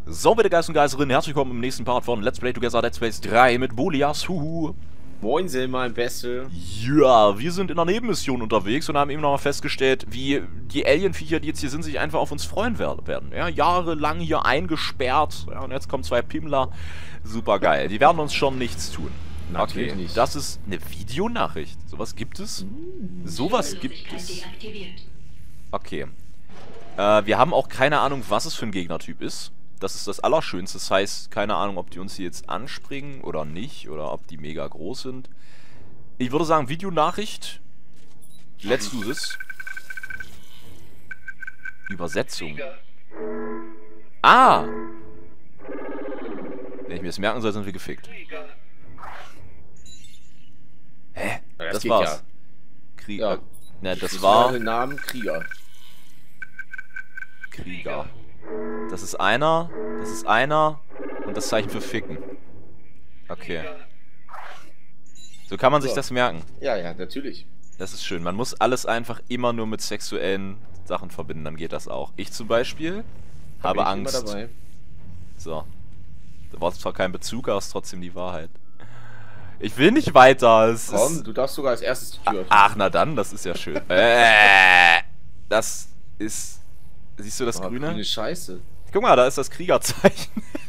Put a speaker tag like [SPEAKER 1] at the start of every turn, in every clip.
[SPEAKER 1] So, bitte Geist und Geisterinnen, herzlich willkommen im nächsten Part von Let's Play Together Dead Space 3 mit Bolias. Huhu.
[SPEAKER 2] Moin, mein Beste.
[SPEAKER 1] Ja, wir sind in einer Nebenmission unterwegs und haben eben nochmal festgestellt, wie die Alienviecher, die jetzt hier sind, sich einfach auf uns freuen werden. Ja, jahrelang hier eingesperrt. Ja, und jetzt kommen zwei Pimmler. Super geil. Die werden uns schon nichts tun.
[SPEAKER 2] Natürlich
[SPEAKER 1] Okay,
[SPEAKER 2] nicht.
[SPEAKER 1] das ist eine Videonachricht. Sowas gibt es? Sowas gibt es. Okay. Wir haben auch keine Ahnung, was es für ein Gegnertyp ist. Das ist das Allerschönste. Das heißt, keine Ahnung, ob die uns hier jetzt anspringen oder nicht. Oder ob die mega groß sind. Ich würde sagen, Videonachricht. Let's do this. Übersetzung. Ah! Wenn ich mir das merken soll, sind wir gefickt. Hä?
[SPEAKER 2] Ja,
[SPEAKER 1] Das
[SPEAKER 2] geht
[SPEAKER 1] war's.
[SPEAKER 2] ja.
[SPEAKER 1] Krieger.
[SPEAKER 2] Ja.
[SPEAKER 1] Ne, das war
[SPEAKER 2] Den Namen Krieger.
[SPEAKER 1] Krieger. Das ist einer und das Zeichen für Ficken. Okay. So kann man sich
[SPEAKER 2] So.
[SPEAKER 1] das merken.
[SPEAKER 2] Ja, natürlich.
[SPEAKER 1] Das ist schön. Man muss alles einfach immer nur mit sexuellen Sachen verbinden, dann geht das auch. Ich zum Beispiel
[SPEAKER 2] Da
[SPEAKER 1] habe
[SPEAKER 2] bin ich
[SPEAKER 1] Angst.
[SPEAKER 2] immer dabei.
[SPEAKER 1] So. Da war zwar kein Bezug, aber es ist trotzdem die Wahrheit. Ich will nicht weiter. Es
[SPEAKER 2] Komm,
[SPEAKER 1] ist...
[SPEAKER 2] du darfst sogar als erstes die Tür öffnen.
[SPEAKER 1] Ach, na dann, das ist ja schön. Das ist... Siehst du das
[SPEAKER 2] Oh,
[SPEAKER 1] Grüne?
[SPEAKER 2] grüne Scheiße.
[SPEAKER 1] Guck mal, da ist das Kriegerzeichen.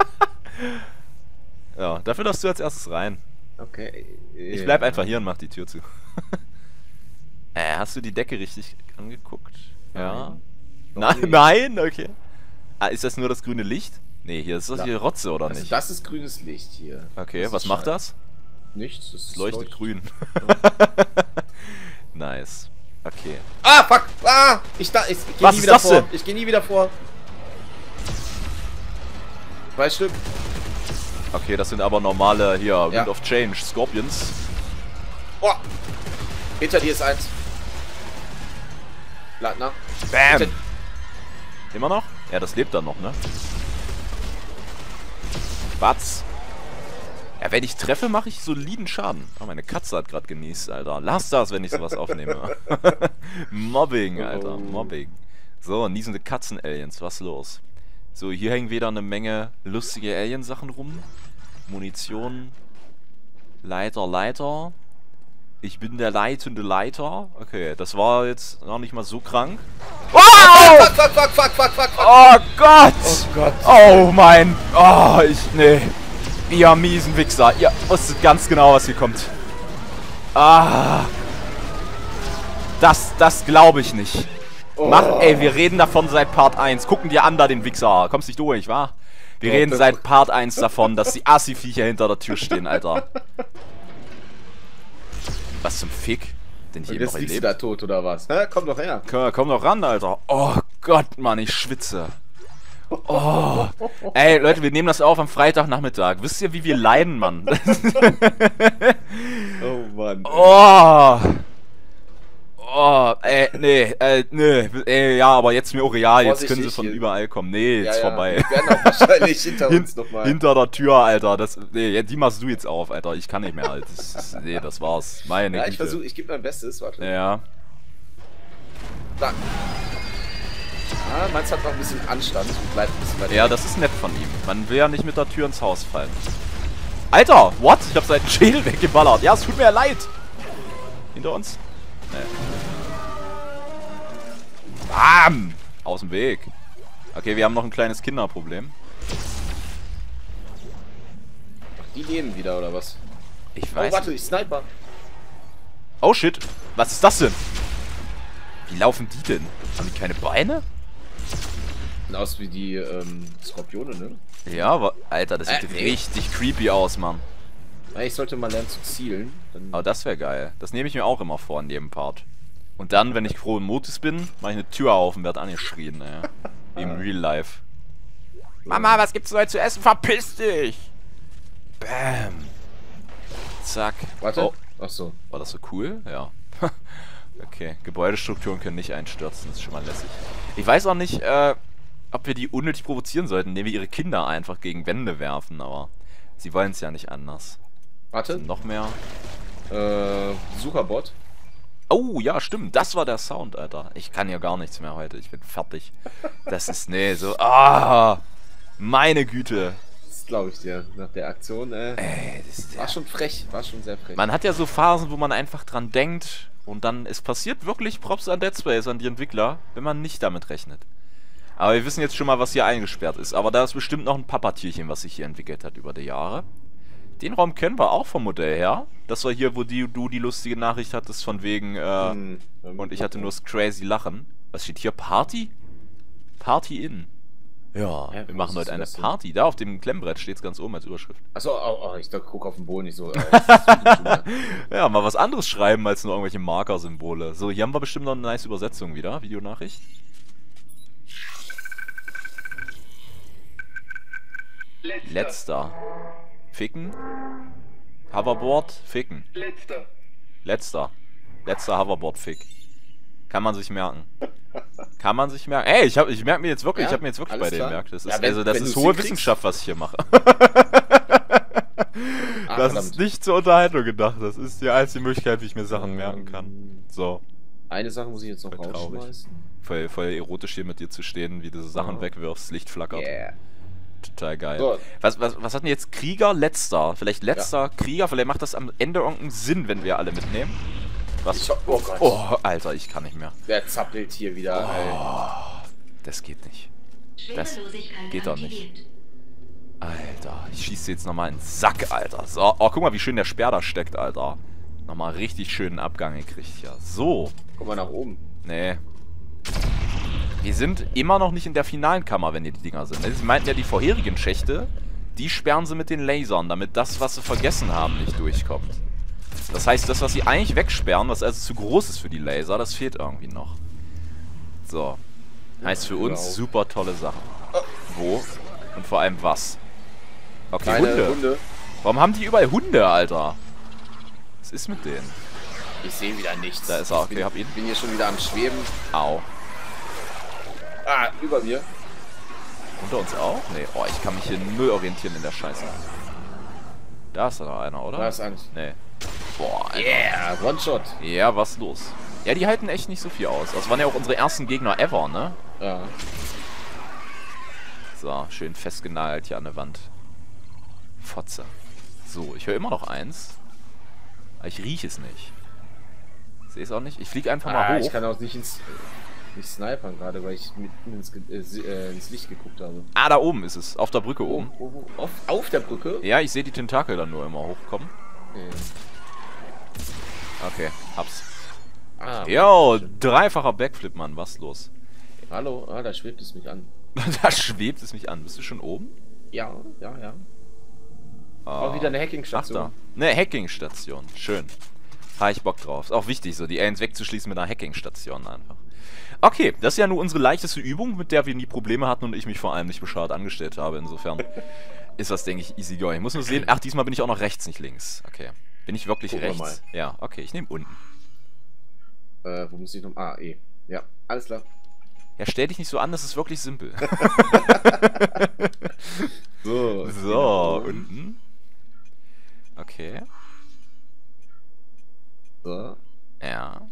[SPEAKER 1] Ja, dafür darfst du als erstes rein.
[SPEAKER 2] Okay.
[SPEAKER 1] Ich bleib einfach hier und mach die Tür zu. Hast du die Decke richtig angeguckt? Ja.
[SPEAKER 2] Noch nicht.
[SPEAKER 1] Nein? Okay. Ah, ist das nur das grüne Licht? Nee, hier ist das
[SPEAKER 2] Ja.
[SPEAKER 1] hier Rotze, oder
[SPEAKER 2] Also
[SPEAKER 1] nicht?
[SPEAKER 2] das ist grünes Licht hier.
[SPEAKER 1] Okay,
[SPEAKER 2] Das
[SPEAKER 1] was
[SPEAKER 2] ist
[SPEAKER 1] macht
[SPEAKER 2] scheiße.
[SPEAKER 1] das?
[SPEAKER 2] Nichts. Das
[SPEAKER 1] Es leuchtet grün. Nice. Okay.
[SPEAKER 2] Ah, fuck! Ah! Ich geh
[SPEAKER 1] Was
[SPEAKER 2] nie
[SPEAKER 1] ist
[SPEAKER 2] wieder
[SPEAKER 1] das
[SPEAKER 2] vor.
[SPEAKER 1] denn?
[SPEAKER 2] Ich geh nie wieder vor. 2 Stück.
[SPEAKER 1] Okay, das sind aber normale, hier,
[SPEAKER 2] Ja.
[SPEAKER 1] Wind of Change, Scorpions.
[SPEAKER 2] Oh! Hinter dir ist eins. Ladner.
[SPEAKER 1] Bam! Immer noch? Ja, das lebt dann noch, ne? Batz. Ja, wenn ich treffe, mache ich soliden Schaden. Oh, meine Katze hat gerade genießt, Alter. Lass das, wenn ich sowas aufnehme. Mobbing, Alter. Mobbing. So, niesende Katzen-Aliens. Was los? So, hier hängen wieder eine Menge lustige Alien-Sachen rum. Munition. Leiter. Ich bin der leitende Leiter. Okay, das war jetzt noch nicht mal so krank. Wow!
[SPEAKER 2] Fuck.
[SPEAKER 1] Oh Gott!
[SPEAKER 2] Oh Gott.
[SPEAKER 1] Oh mein... Oh, nee. Ihr miesen Wichser. Ihr wusstet ganz genau, was hier kommt. Ah. Das glaube ich nicht. Ey, wir reden davon seit Part 1. Gucken dir an da den Wichser. Kommst nicht durch, wa? Wir reden seit Part 1 davon, dass die Assi-Viecher hinter der Tür stehen, Alter. Was zum Fick? Den ich
[SPEAKER 2] Und
[SPEAKER 1] eben noch
[SPEAKER 2] jetzt liegst du
[SPEAKER 1] erlebt.
[SPEAKER 2] da tot oder was? Hä? Komm doch her.
[SPEAKER 1] Komm doch ran, Alter. Oh Gott, Mann, ich schwitze. Oh. Ey, Leute, wir nehmen das auf am Freitagnachmittag. Wisst ihr, wie wir leiden, Mann?
[SPEAKER 2] Oh Mann.
[SPEAKER 1] Oh, nee, ja, aber jetzt mir auch real. Jetzt können sie
[SPEAKER 2] Vorsichtig
[SPEAKER 1] von
[SPEAKER 2] hier.
[SPEAKER 1] überall kommen. Nee, jetzt vorbei.
[SPEAKER 2] Wir werden auch wahrscheinlich hinter uns nochmal.
[SPEAKER 1] Hinter der Tür, Alter. Nee, die machst du jetzt auf, Alter. Ich kann nicht mehr, Alter. Nee, das war's. Meine
[SPEAKER 2] Ja, ich
[SPEAKER 1] Güte.
[SPEAKER 2] gebe mein Bestes. Warte.
[SPEAKER 1] Ja.
[SPEAKER 2] Da. Ah, meins hat noch ein bisschen Anstand. Bleibt ein bisschen weiter.
[SPEAKER 1] Ja, das ist nett von ihm. Man will ja nicht mit der Tür ins Haus fallen. Alter, what? Ich hab seinen Schädel weggeballert. Ja, es tut mir ja leid. Hinter uns? Nee. Bam! Aus dem Weg. Okay, wir haben noch ein kleines Kinderproblem.
[SPEAKER 2] Die leben wieder, oder was?
[SPEAKER 1] Ich
[SPEAKER 2] Oh,
[SPEAKER 1] weiß
[SPEAKER 2] warte,
[SPEAKER 1] nicht.
[SPEAKER 2] ich sniper.
[SPEAKER 1] Oh shit. Was ist das denn? Wie laufen die denn? Haben die keine Beine?
[SPEAKER 2] Sieht aus wie die Skorpione, ne?
[SPEAKER 1] Ja, aber Alter, das sieht
[SPEAKER 2] nee.
[SPEAKER 1] richtig creepy aus, Mann.
[SPEAKER 2] Ja, ich sollte mal lernen zu zielen. Dann
[SPEAKER 1] Aber das wäre geil. Das nehme ich mir auch immer vor in jedem Part. Und dann, wenn ich frohen Mutes bin, mache ich eine Tür auf und werde angeschrien, naja. Wie im Real Life. Mama, was gibt's heute zu essen? Verpiss dich! Bam! Zack.
[SPEAKER 2] Warte.
[SPEAKER 1] Oh,
[SPEAKER 2] Ach so.
[SPEAKER 1] war das so cool? Ja. Okay, Gebäudestrukturen können nicht einstürzen, das ist schon mal lässig. Ich weiß auch nicht, ob wir die unnötig provozieren sollten, indem wir ihre Kinder einfach gegen Wände werfen, aber sie wollen es ja nicht anders.
[SPEAKER 2] Warte.
[SPEAKER 1] Noch mehr.
[SPEAKER 2] Sucherbot.
[SPEAKER 1] Oh, ja, stimmt. Das war der Sound, Alter. Ich kann ja gar nichts mehr heute. Ich bin fertig. Das ist, nee, so, Meine Güte.
[SPEAKER 2] Das glaube ich dir. Nach der Aktion,
[SPEAKER 1] Das
[SPEAKER 2] war schon frech. War schon sehr frech.
[SPEAKER 1] Man hat ja so Phasen, wo man einfach dran denkt und dann, es passiert wirklich Props an Dead Space, an die Entwickler, wenn man nicht damit rechnet. Aber wir wissen jetzt schon mal, was hier eingesperrt ist. Aber da ist bestimmt noch ein Papatierchen, was sich hier entwickelt hat über die Jahre. Den Raum kennen wir auch vom Modell her. Das war hier, wo du die lustige Nachricht hattest von wegen, und ich hatte nur das crazy Lachen. Was steht hier? Party? Party in. Ja, wir machen heute eine Party. Da auf dem Klemmbrett steht es ganz oben als Überschrift.
[SPEAKER 2] Achso, ich gucke auf den Boden nicht so.
[SPEAKER 1] Ja, mal was anderes schreiben als nur irgendwelche Markersymbole. So, hier haben wir bestimmt noch eine nice Übersetzung wieder. Videonachricht. Letzter. Ficken. Hoverboard. Ficken. Letzter. Letzter Hoverboard-Fick. Kann man sich merken. Kann man sich merken. Ey, ich merke mir jetzt wirklich, ich habe mir jetzt wirklich bei denen gemerkt. Das ist, das ist hohe Wissenschaft, was ich hier mache. Das ist nicht zur Unterhaltung gedacht. Das ist die einzige Möglichkeit, wie ich mir Sachen merken kann. So.
[SPEAKER 2] Eine Sache muss ich jetzt noch rausschmeißen.
[SPEAKER 1] Voll erotisch hier mit dir zu stehen, wie du so Sachen wegwirfst, Licht flackert.
[SPEAKER 2] Yeah.
[SPEAKER 1] Total geil.
[SPEAKER 2] So.
[SPEAKER 1] Was hat denn jetzt Krieger? Letzter. Vielleicht letzter Krieger? Vielleicht macht das am Ende irgendeinen Sinn, wenn wir alle mitnehmen. Was?
[SPEAKER 2] Oh Gott.
[SPEAKER 1] Oh, Alter, ich kann nicht mehr.
[SPEAKER 2] Der zappelt hier wieder.
[SPEAKER 1] Oh, das geht nicht. Das geht doch nicht. Alter, ich schieße jetzt nochmal in den Sack, Alter. So, oh, guck mal, wie schön der Speer da steckt, Alter. Nochmal richtig schönen Abgang gekriegt hier. So.
[SPEAKER 2] Guck mal nach oben.
[SPEAKER 1] Nee. Wir sind immer noch nicht in der finalen Kammer, wenn hier die Dinger sind. Sie meinten ja, die vorherigen Schächte, die sperren sie mit den Lasern, damit das, was sie vergessen haben, nicht durchkommt. Das heißt, das, was sie eigentlich wegsperren, was also zu groß ist für die Laser, das fehlt irgendwie noch. So. Heißt für uns super tolle Sachen. Wo? Und vor allem was? Okay, Hunde. Warum haben die überall Hunde, Alter? Was ist mit denen?
[SPEAKER 2] Ich sehe wieder nichts.
[SPEAKER 1] Da ist er, okay, hab ihn.
[SPEAKER 2] Ich bin hier schon wieder am Schweben.
[SPEAKER 1] Au.
[SPEAKER 2] Ah, über mir.
[SPEAKER 1] Unter uns auch? Nee, oh, ich kann mich hier null orientieren in der Scheiße. Da ist da einer, oder?
[SPEAKER 2] Da ist eins.
[SPEAKER 1] Nee. Boah, Alter.
[SPEAKER 2] Yeah, One-Shot.
[SPEAKER 1] Ja, was los? Ja, die halten echt nicht so viel aus. Das waren ja auch unsere ersten Gegner ever, ne?
[SPEAKER 2] Ja.
[SPEAKER 1] So, schön festgenagelt hier an der Wand. Fotze. So, ich höre immer noch eins. Aber ich rieche es nicht. Sehe es auch nicht. Ich fliege einfach mal hoch.
[SPEAKER 2] Ich kann auch nicht snipern gerade, weil ich mitten ins Licht geguckt habe.
[SPEAKER 1] Ah, da oben ist es. Auf der Brücke oben.
[SPEAKER 2] Auf der Brücke?
[SPEAKER 1] Ja, ich sehe die Tentakel dann nur immer hochkommen. Okay, hab's. Yo, dreifacher Backflip, Mann. Was los?
[SPEAKER 2] Hallo, da schwebt es mich an.
[SPEAKER 1] Da schwebt es mich an. Bist du schon oben?
[SPEAKER 2] Ja. Auch wieder eine Hackingstation.
[SPEAKER 1] Ach da. Eine Hackingstation. Schön. Habe ich Bock drauf. Ist auch wichtig, so die Aliens wegzuschließen mit einer Hackingstation einfach. Okay, das ist ja nur unsere leichteste Übung, mit der wir nie Probleme hatten und ich mich vor allem nicht bescheuert angestellt habe. Insofern ist das, denke ich, easy going. Ich muss nur sehen, ach, diesmal bin ich auch noch rechts, nicht links. Okay. Bin ich wirklich rechts? Mal. Ja, okay, ich nehme unten.
[SPEAKER 2] Wo muss ich noch? Ah, E. Ja, alles klar.
[SPEAKER 1] Ja, stell dich nicht so an, das ist wirklich simpel. So, unten. Okay.
[SPEAKER 2] So.
[SPEAKER 1] Ja.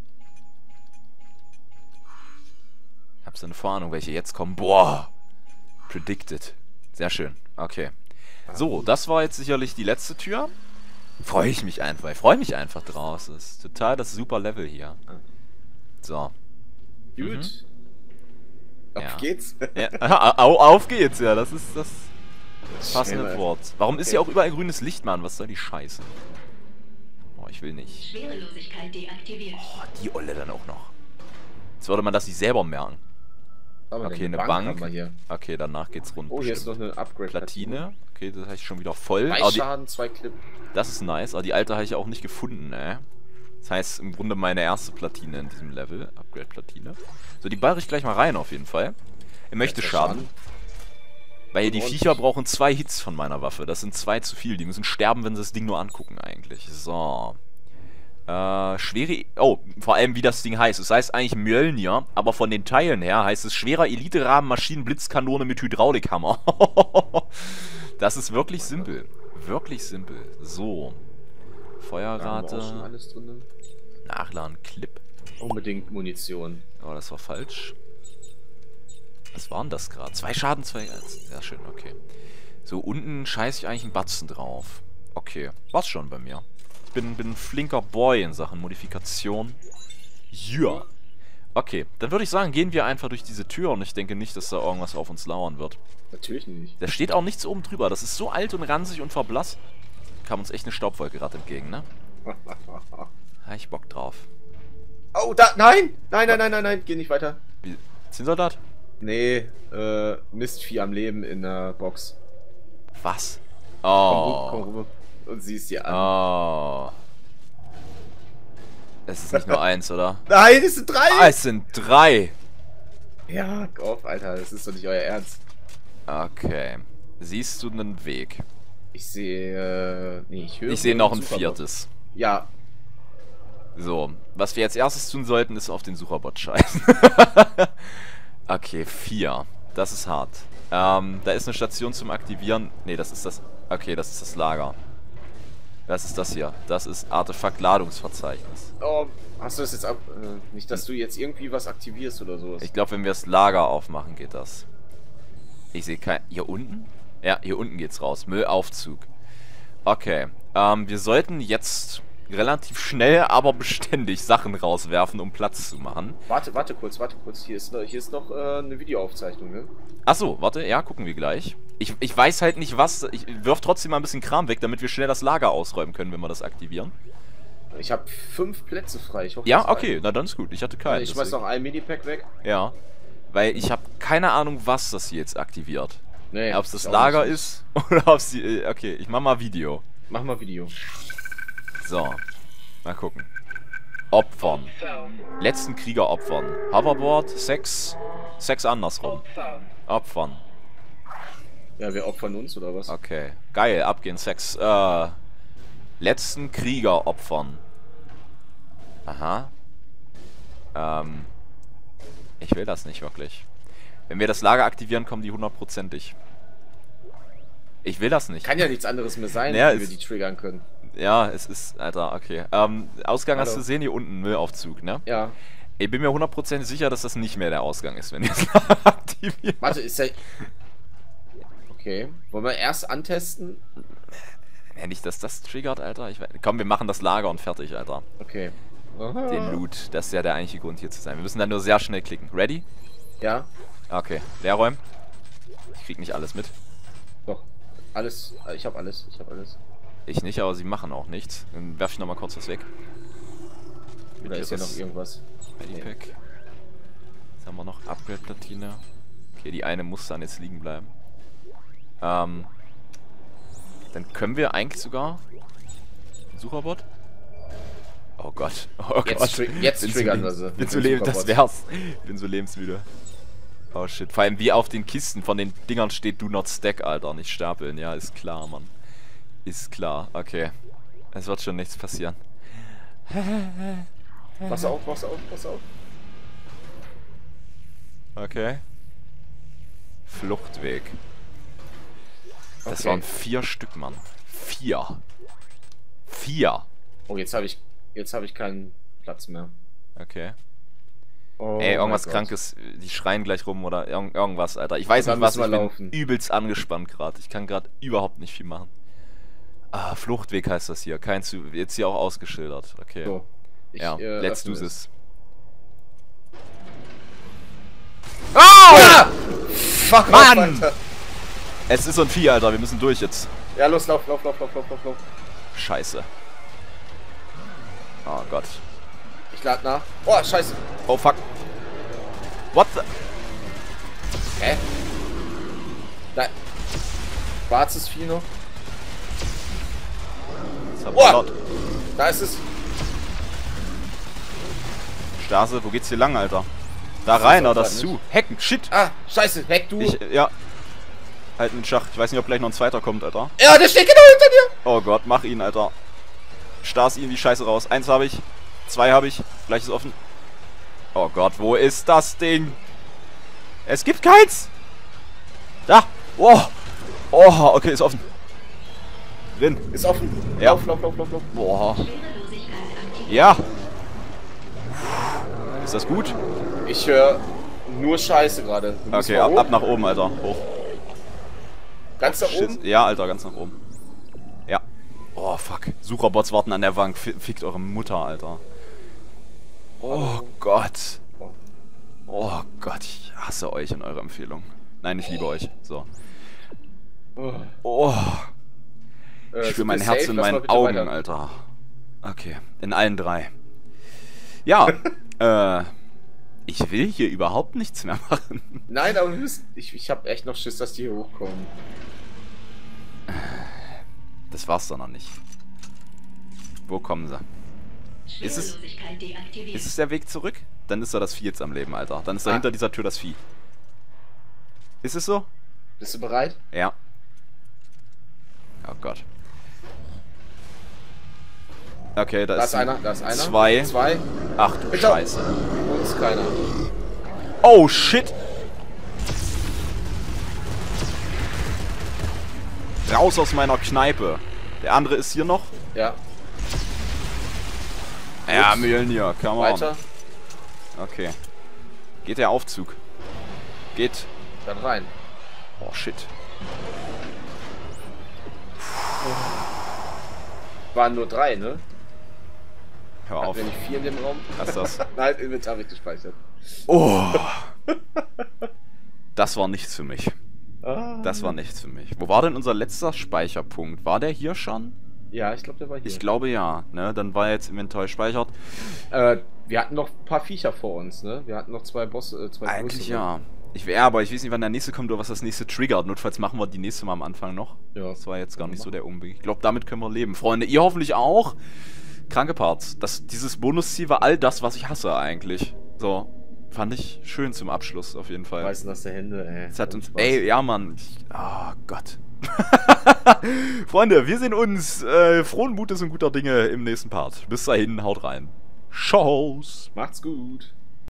[SPEAKER 1] Hab so eine Vorahnung, welche jetzt kommen. Boah! Predicted. Sehr schön. Okay. So, das war jetzt sicherlich die letzte Tür. Freue ich mich einfach. Ich freue mich einfach draus. Das ist total das super Level hier. So.
[SPEAKER 2] Gut. Auf geht's.
[SPEAKER 1] Ja. Auf geht's, ja. Das ist das passende Wort. Warum ist hier auch überall grünes Licht, Mann? Was soll die Scheiße? Oh, ich will nicht.
[SPEAKER 3] Schwerelosigkeit deaktiviert.
[SPEAKER 1] Oh, die Olle dann auch noch. Jetzt würde man das sich selber merken. Okay, eine Bank.
[SPEAKER 2] Haben wir hier.
[SPEAKER 1] Okay, danach geht's rund.
[SPEAKER 2] Oh, hier ist noch eine
[SPEAKER 1] Upgrade-Platine. Okay, das habe ich schon wieder voll.
[SPEAKER 2] 3 Schaden, 2 Clip.
[SPEAKER 1] Das ist nice, aber die alte habe ich auch nicht gefunden, Das heißt, im Grunde meine erste Platine in diesem Level. Upgrade-Platine. So, die ballere ich gleich mal rein auf jeden Fall. Er möchte Schaden. Weil die Viecher brauchen 2 Hits von meiner Waffe. Das sind 2 zu viel. Die müssen sterben, wenn sie das Ding nur angucken eigentlich. So. Schwere... Oh, vor allem wie das Ding heißt. Es heißt eigentlich Mjölnir, aber von den Teilen her heißt es schwerer Elite-Rahmen Maschinenblitzkanone mit Hydraulikhammer. Das ist wirklich simpel. Wirklich simpel. So. Feuerrate.
[SPEAKER 2] Da haben wir auch schon alles drin.
[SPEAKER 1] Nachladen, Clip.
[SPEAKER 2] Unbedingt Munition.
[SPEAKER 1] Oh, das war falsch. Was war denn das gerade? 2 Schaden, 2... Sehr schön, okay. So, unten scheiße ich eigentlich einen Batzen drauf. Okay, war's schon bei mir. Ich bin ein flinker Boy in Sachen Modifikation. Ja. Okay, dann würde ich sagen, gehen wir einfach durch diese Tür und ich denke nicht, dass da irgendwas auf uns lauern wird.
[SPEAKER 2] Natürlich nicht.
[SPEAKER 1] Da steht auch nichts oben drüber. Das ist so alt und ranzig und verblasst. Kam uns echt eine Staubwolke gerade entgegen, ne? Ha, ich Bock drauf.
[SPEAKER 2] Oh, da, nein! Nein, geh nicht weiter.
[SPEAKER 1] Wie? Zinnsoldat?
[SPEAKER 2] Nee, Mistvieh am Leben in der Box.
[SPEAKER 1] Was?
[SPEAKER 2] Komm rüber und siehst dir an.
[SPEAKER 1] Oh. Es ist nicht nur 1, oder?
[SPEAKER 2] Nein, es sind 3!
[SPEAKER 1] Ah, es sind 3!
[SPEAKER 2] Ja, auf, Alter, das ist doch nicht euer Ernst.
[SPEAKER 1] Okay. Siehst du einen Weg?
[SPEAKER 2] Ich sehe, nee, ich höre...
[SPEAKER 1] Ich sehe noch ein 4.
[SPEAKER 2] Ja.
[SPEAKER 1] So, was wir als erstes tun sollten, ist auf den Sucherbot scheißen. Okay, 4. Das ist hart. Da ist eine Station zum Aktivieren. Nee, das ist das... Okay, das ist das Lager. Was ist das hier? Das ist Artefakt-Ladungsverzeichnis.
[SPEAKER 2] Oh, hast du das jetzt ab... nicht, dass du jetzt irgendwie was aktivierst oder sowas.
[SPEAKER 1] Ich glaube, wenn wir das Lager aufmachen, geht das. Ich sehe kein... Hier unten? Ja, hier unten geht's raus. Müllaufzug. Okay. Wir sollten jetzt relativ schnell, aber beständig Sachen rauswerfen, um Platz zu machen.
[SPEAKER 2] Warte kurz. Hier ist noch eine Videoaufzeichnung, ne?
[SPEAKER 1] Achso, warte. Ja, gucken wir gleich. Ich weiß halt nicht was. Ich wirf trotzdem mal ein bisschen Kram weg, damit wir schnell das Lager ausräumen können, wenn wir das aktivieren.
[SPEAKER 2] Ich habe 5 Plätze frei. Ich hoffe,
[SPEAKER 1] ja, okay. Na, dann ist gut. Ich hatte keinen.
[SPEAKER 2] Ich schmeiß noch ein Medipack weg.
[SPEAKER 1] Ja. Weil ich habe keine Ahnung, was das hier jetzt aktiviert.
[SPEAKER 2] Nee,
[SPEAKER 1] ob es das Lager ist oder ob es die... Okay, ich mach mal Video.
[SPEAKER 2] Mach mal Video.
[SPEAKER 1] So. Mal gucken. Opfern. Letzten Krieger opfern. Hoverboard, Sex andersrum. Opfern.
[SPEAKER 2] Ja, wir opfern uns, oder was?
[SPEAKER 1] Okay. Geil, abgehen, Sex. Letzten Krieger opfern. Aha. Ich will das nicht wirklich. Wenn wir das Lager aktivieren, kommen die 100%ig. Ich will das nicht.
[SPEAKER 2] Kann ja nichts anderes mehr sein,
[SPEAKER 1] ja,
[SPEAKER 2] wie wir die triggern können.
[SPEAKER 1] Ja, es ist... Alter, okay. Ausgang hast du gesehen, hier unten, Müllaufzug, ne?
[SPEAKER 2] Ja.
[SPEAKER 1] Ich bin mir 100% sicher, dass das nicht mehr der Ausgang ist, wenn wir das Lager aktivieren.
[SPEAKER 2] Warte, ist der... Okay. Wollen wir erst antesten?
[SPEAKER 1] Ja, nicht, dass das triggert, Alter. Komm, wir machen das Lager und fertig, Alter.
[SPEAKER 2] Okay.
[SPEAKER 1] Aha. Den Loot. Das ist ja der eigentliche Grund, hier zu sein. Wir müssen dann nur sehr schnell klicken. Ready?
[SPEAKER 2] Ja.
[SPEAKER 1] Okay. Leerräumen. Ich krieg nicht alles mit.
[SPEAKER 2] Doch. Alles. Ich hab alles.
[SPEAKER 1] Ich nicht, aber sie machen auch nichts. Dann werf ich nochmal kurz was weg.
[SPEAKER 2] Da ist ja noch irgendwas.
[SPEAKER 1] Medipack.
[SPEAKER 2] Nee.
[SPEAKER 1] Jetzt haben wir noch Upgrade-Platine. Okay, die eine muss dann jetzt liegen bleiben. Dann können wir eigentlich sogar... Sucherbot? Oh Gott. Oh Gott.
[SPEAKER 2] Jetzt triggern wir sie.
[SPEAKER 1] Das wär's. Ich bin so lebensmüde. Oh shit. Vor allem wie auf den Kisten von den Dingern steht Do not stack, Alter. Nicht stapeln. Ja, ist klar, Mann. Ist klar. Okay. Es wird schon nichts passieren.
[SPEAKER 2] Pass auf.
[SPEAKER 1] Okay. Fluchtweg. Das
[SPEAKER 2] Okay.
[SPEAKER 1] waren 4 Stück, Mann. 4.
[SPEAKER 2] Oh, jetzt habe ich keinen Platz mehr.
[SPEAKER 1] Okay.
[SPEAKER 2] Oh,
[SPEAKER 1] Ey, irgendwas
[SPEAKER 2] mein Gott.
[SPEAKER 1] Krankes. Die schreien gleich rum oder irgendwas, Alter. Ich weiß
[SPEAKER 2] Dann
[SPEAKER 1] nicht was.
[SPEAKER 2] müssen
[SPEAKER 1] Ich
[SPEAKER 2] wir
[SPEAKER 1] bin
[SPEAKER 2] laufen.
[SPEAKER 1] übelst angespannt gerade. Ich kann gerade überhaupt nicht viel machen. Ah, Fluchtweg heißt das hier. Jetzt hier auch ausgeschildert. Okay.
[SPEAKER 2] So.
[SPEAKER 1] Ja, let's do
[SPEAKER 2] öffne es.
[SPEAKER 1] this.
[SPEAKER 2] Ah! Fuck,
[SPEAKER 1] Mann!
[SPEAKER 2] Alter.
[SPEAKER 1] Es ist so ein Vieh, Alter. Wir müssen durch jetzt.
[SPEAKER 2] Ja, los, lauf.
[SPEAKER 1] Scheiße. Oh Gott.
[SPEAKER 2] Ich lade nach. Oh, scheiße.
[SPEAKER 1] Oh fuck. What the...
[SPEAKER 2] Hä? Nein. Schwarzes Vieh noch.
[SPEAKER 1] Das war
[SPEAKER 2] Oh!
[SPEAKER 1] laut.
[SPEAKER 2] Da ist es.
[SPEAKER 1] Stase, wo geht's hier lang, Alter? Da rein, oder das
[SPEAKER 2] nicht.
[SPEAKER 1] zu? Hacken, shit.
[SPEAKER 2] Ah, scheiße, weg du.
[SPEAKER 1] Ja. Halt einen Schach. Ich weiß nicht, ob gleich noch ein zweiter kommt, Alter.
[SPEAKER 2] Ja, der steht genau hinter dir.
[SPEAKER 1] Oh Gott, mach ihn, Alter. Stars ihn wie Scheiße raus. 1 habe ich. 2 habe ich. Gleich ist offen. Oh Gott, wo ist das Ding? Es gibt keins. Da. Oh. Oh, okay, ist offen. Drin.
[SPEAKER 2] Ist offen.
[SPEAKER 1] Ja.
[SPEAKER 2] Lauf.
[SPEAKER 1] Boah.
[SPEAKER 3] Schwerelosigkeit aktiviert.
[SPEAKER 1] Ja. Ist das gut?
[SPEAKER 2] Ich höre nur Scheiße gerade. Du musst
[SPEAKER 1] Okay,
[SPEAKER 2] mal
[SPEAKER 1] ab
[SPEAKER 2] hoch.
[SPEAKER 1] nach oben, Alter. Hoch.
[SPEAKER 2] Ganz nach
[SPEAKER 1] Shit.
[SPEAKER 2] oben?
[SPEAKER 1] Ja, Alter, ganz nach oben. Ja. Oh, fuck. Sucherbots warten an der Wand. Fickt eure Mutter, Alter. Oh Gott. Oh Gott, ich hasse euch und eure Empfehlung. Nein, ich liebe euch. So. Oh. Ich spüre mein Herz in meinen Augen, Alter. Okay, in allen 3. Ja, ich will hier überhaupt nichts mehr machen.
[SPEAKER 2] Nein, aber ich hab echt noch Schiss, dass die hier hochkommen.
[SPEAKER 1] Das war's doch noch nicht. Wo kommen sie? Ist es der Weg zurück? Dann ist da das Vieh jetzt am Leben, Alter. Dann ist da hinter dieser Tür das Vieh. Ist es so?
[SPEAKER 2] Bist du bereit?
[SPEAKER 1] Ja. Oh Gott. Okay, da ist
[SPEAKER 2] einer, da ist einer.
[SPEAKER 1] 2.
[SPEAKER 2] 2.
[SPEAKER 1] Ach du
[SPEAKER 2] Bitte.
[SPEAKER 1] Scheiße.
[SPEAKER 2] Wo ist keiner?
[SPEAKER 1] Oh shit! Raus aus meiner Kneipe. Der andere ist hier noch.
[SPEAKER 2] Ja.
[SPEAKER 1] Ja, Mjölnir, come on.
[SPEAKER 2] Weiter.
[SPEAKER 1] Okay. Geht der Aufzug? Geht.
[SPEAKER 2] Dann rein.
[SPEAKER 1] Oh shit.
[SPEAKER 2] Waren nur 3, ne?
[SPEAKER 1] Hör auf.
[SPEAKER 2] Wenn nicht 4 in dem Raum.
[SPEAKER 1] Was ist das?
[SPEAKER 2] Nein, Inventar wird gespeichert.
[SPEAKER 1] Oh. Das war nichts für mich. Das war nichts für mich. Wo war denn unser letzter Speicherpunkt? War der hier schon?
[SPEAKER 2] Ja, ich glaube, der war hier.
[SPEAKER 1] Ich glaube ja. Ne? Dann war jetzt Inventar gespeichert.
[SPEAKER 2] Wir hatten noch ein paar Viecher vor uns, ne? Wir hatten noch 2 Bosse, 2
[SPEAKER 1] Eigentlich
[SPEAKER 2] größere.
[SPEAKER 1] ja. Aber ich weiß nicht, wann der nächste kommt oder was das nächste triggert. Notfalls machen wir die nächste mal am Anfang noch.
[SPEAKER 2] Ja.
[SPEAKER 1] Das war jetzt gar nicht so der Umweg. Ich glaube, damit können wir leben. Freunde, ihr hoffentlich auch. Kranke Parts. Dieses Bonusziel war all das, was ich hasse eigentlich. So. Fand ich schön zum Abschluss auf jeden Fall.
[SPEAKER 2] Weißen das der Hände, ey.
[SPEAKER 1] Es hat uns. Ey, ja, Mann. Oh Gott. Freunde, wir sehen uns frohen Mutes und guter Dinge im nächsten Part. Bis dahin, haut rein. Tschüss.
[SPEAKER 2] Macht's gut.